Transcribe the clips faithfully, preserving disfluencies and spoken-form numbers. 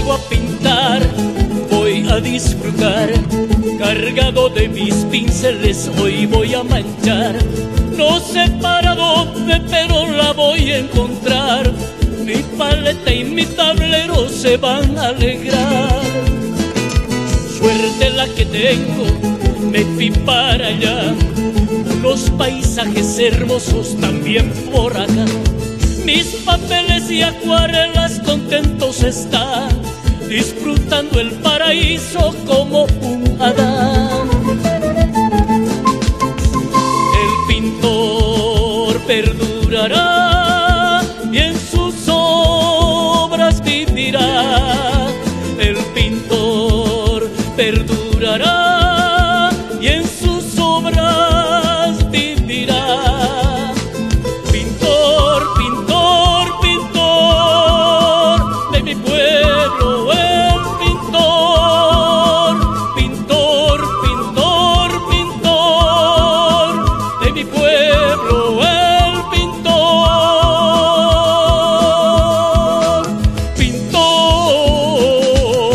juego a pintar, voy a disfrutar. Cargado de mis pinceles hoy voy a manchar. No sé para dónde, pero la voy a encontrar. Mi paleta y mi tablero se van a alegrar. Suerte la que tengo, me fui para allá. Unos paisajes hermosos también por acá. Mis papeles y acuarelas contentos están, disfrutando el paraíso como un Adán. El pintor perdurará y en sus obras vivirá. El pintor perdurará y en sus obras vivirá. Pintor, pintor, pintor de mi pueblo, el pintor, pintor, pintor, pintor de mi pueblo, el pintor, pintor.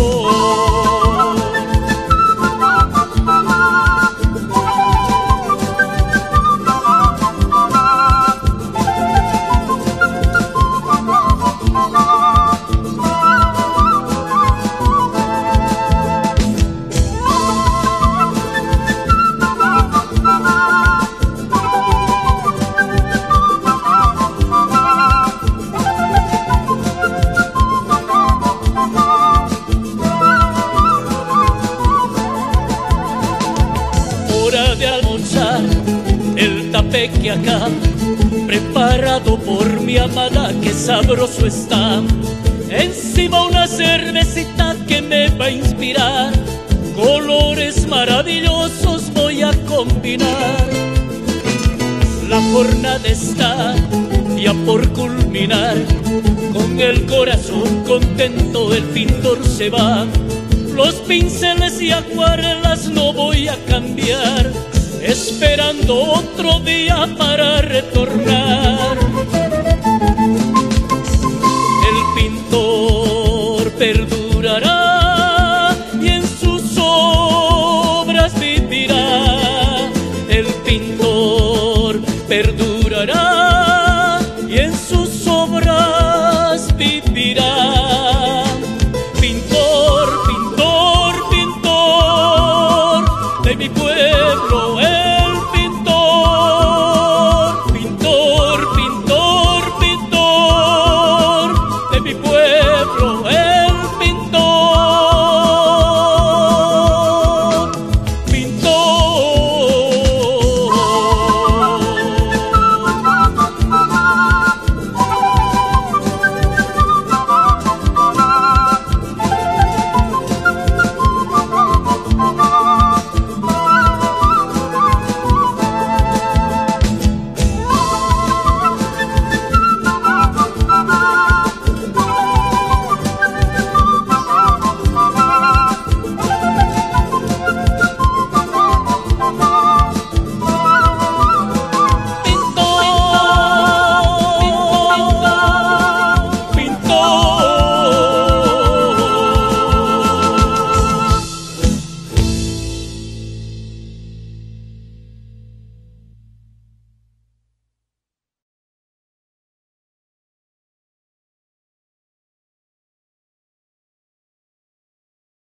Hora de almorzar, el tapeque acá, preparado por mi amada, que sabroso está. Encima una cervecita que me va a inspirar, colores maravillosos voy a combinar. La jornada está ya por culminar, con el corazón contento el pintor se va. Los pinceles y acuarelas no voy a cambiar, esperando otro día para retornar. El pintor perdura